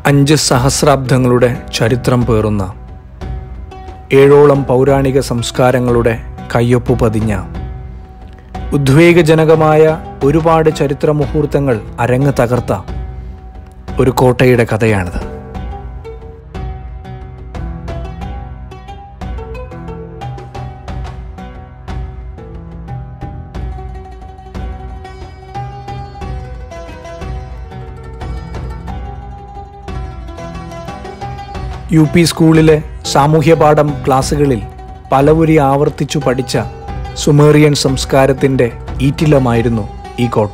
5 സഹസ്രാബ്ദങ്ങളുടെ ചരിത്രം പേറുന്ന 7ഓളം പൗരാണിക സംസ്കാരങ്ങളുടെ കയ്യൊപ്പു പതിഞ്ഞ ഉദ്വേഗജനകമായ ഒരുപാട് ചരിത്ര മുഹൂർത്തങ്ങൾ അരങ്ങ് തകർത്ത ഒരു കോട്ടയുടെ കഥയാണിത്. UP സ്കൂളിലെ സാമൂഹ്യപാഠം ക്ലാസ്സുകളിൽ പലവുരി ആവർത്തിച്ചു പഠിച്ച സുമേറിയൻ സംസ്കാരത്തിൻ്റെ ഈറ്റിലമായിരുന്നു ഈ കോട്ട.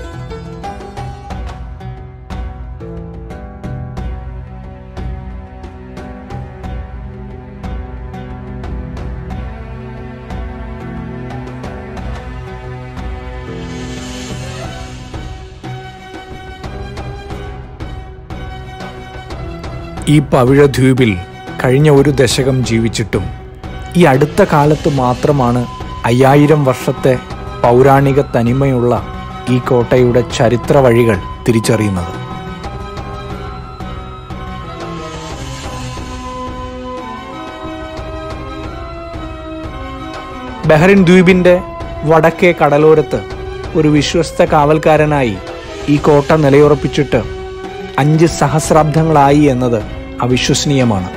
ഈ പവിഴദ്വീപിൽ കഴിഞ്ഞ ഒരു ദശകം ജീവിച്ചിട്ടും ഈ അടുത്ത കാലത്ത് മാത്രമാണ് 5000 വർഷത്തെ പൗരാണിക തനിമയുള്ള ഈ കോട്ടയുടെ ചരിത്ര വഴികൾ തിരിച്ചറിയുന്നത്. ബഹ്റിൻ ദ്വീപിൻ്റെ വടക്കേ കടലോരത്ത് ഒരു വിശ്വസ്ത കാവൽക്കാരനായി ഈ കോട്ട നിലയുറപ്പിച്ചിട്ട് 5 സഹസ്രാബ്ദങ്ങളായി എന്നത് അവിശ്വസനീയമാണ്.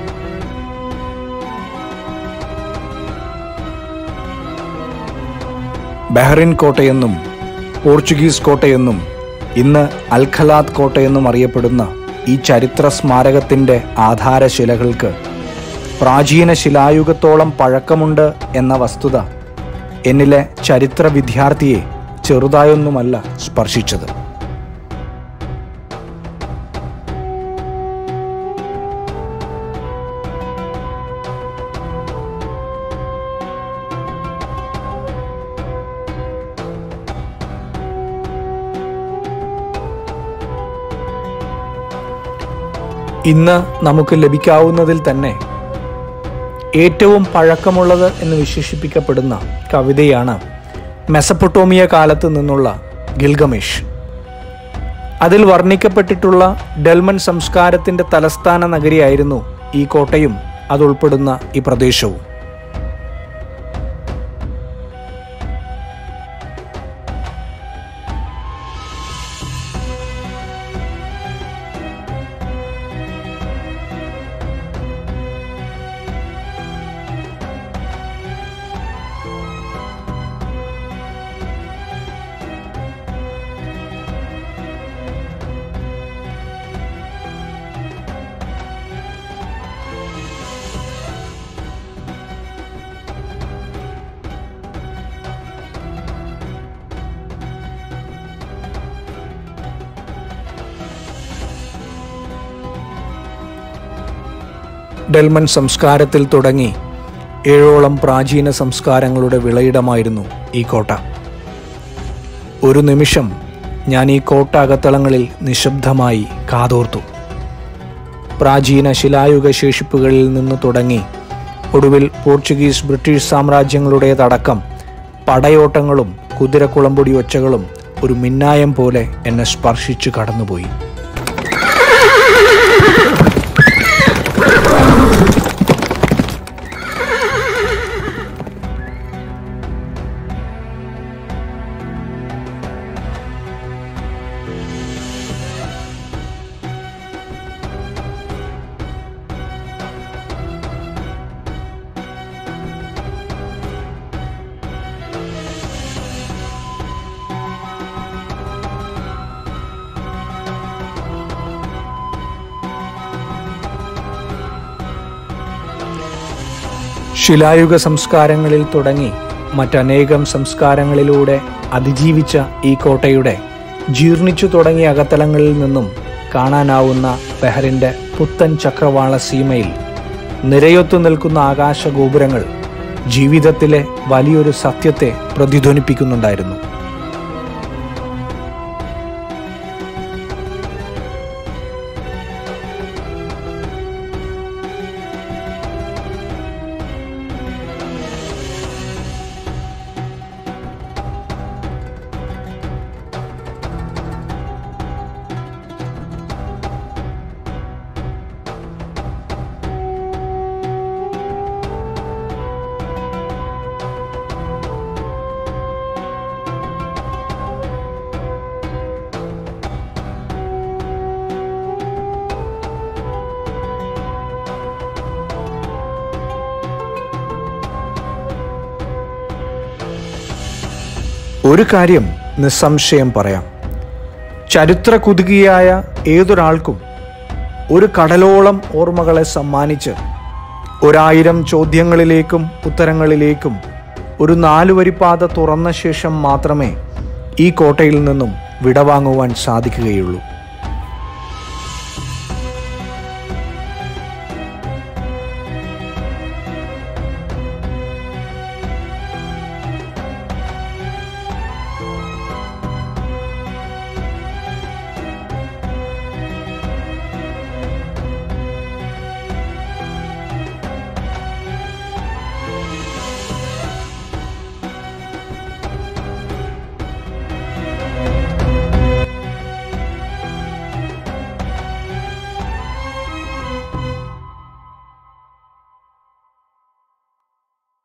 ബഹ്റിൻ കോട്ടയെന്നും പോർച്ചുഗീസ് കോട്ടയെന്നും ഇന്ന് അൽഖലാത്ത് കോട്ടയെന്നും അറിയപ്പെടുന്ന ഈ ചരിത്ര സ്മാരകത്തിൻ്റെ ആധാരശിലകൾക്ക് പ്രാചീന ശിലായുഗത്തോളം പഴക്കമുണ്ട് എന്ന വസ്തുത എന്നിലെ ചരിത്ര വിദ്യാർത്ഥിയെ ചെറുതായൊന്നുമല്ല സ്പർശിച്ചത്. ഇന്ന് നമുക്ക് ലഭിക്കാവുന്നതിൽ തന്നെ ഏറ്റവും പഴക്കമുള്ളത് എന്ന് വിശേഷിപ്പിക്കപ്പെടുന്ന കവിതയാണ് മെസപ്പൊട്ടോമിയ കാലത്ത് നിന്നുള്ള ഗിൽഗമേഷ്. അതിൽ വർണ്ണിക്കപ്പെട്ടിട്ടുള്ള ഡെൽമൺ സംസ്കാരത്തിൻ്റെ തലസ്ഥാന നഗരിയായിരുന്നു ഈ കോട്ടയും അതുൾപ്പെടുന്ന ഈ പ്രദേശവും. ഡെൽമൺ സംസ്കാരത്തിൽ തുടങ്ങി 7ഓളം പ്രാചീന സംസ്കാരങ്ങളുടെ വിളയിടമായിരുന്നു ഈ കോട്ട. ഒരു നിമിഷം ഞാൻ ഈ കോട്ട അകത്തളങ്ങളിൽ നിശബ്ദമായി കാതോർത്തു. പ്രാചീന ശിലായുഗ ശേഷിപ്പുകളിൽ നിന്ന് തുടങ്ങി ഒടുവിൽ പോർച്ചുഗീസ് ബ്രിട്ടീഷ് സാമ്രാജ്യങ്ങളുടേതടക്കം പടയോട്ടങ്ങളും കുതിരക്കുളമ്പൊടി ഒച്ചകളും ഒരു മിന്നായം പോലെ എന്നെ സ്പർശിച്ചു കടന്നുപോയി. ശിലായുഗ സംസ്കാരങ്ങളിൽ തുടങ്ങി മറ്റനേകം സംസ്കാരങ്ങളിലൂടെ അതിജീവിച്ച ഈ കോട്ടയുടെ ജീർണിച്ചു തുടങ്ങിയ അകത്തളങ്ങളിൽ നിന്നും കാണാനാവുന്ന ബഹ്റിൻ്റെ പുത്തൻ ചക്രവാള സീമയിൽ നിരയൊത്തു നിൽക്കുന്ന ആകാശഗോപുരങ്ങൾ ജീവിതത്തിലെ വലിയൊരു സത്യത്തെ പ്രതിധ്വനിപ്പിക്കുന്നുണ്ടായിരുന്നു. ഒരു കാര്യം നിസ്സംശയം പറയാം, ചരിത്ര കുതുകിയായ ഏതൊരാൾക്കും ഒരു കടലോളം ഓർമ്മകളെ സമ്മാനിച്ച് 1000 ചോദ്യങ്ങളിലേക്കും ഉത്തരങ്ങളിലേക്കും ഒരു 4 വരിപ്പാത തുറന്ന ശേഷം മാത്രമേ ഈ കോട്ടയിൽ നിന്നും വിടവാങ്ങുവാൻ സാധിക്കുകയുള്ളൂ.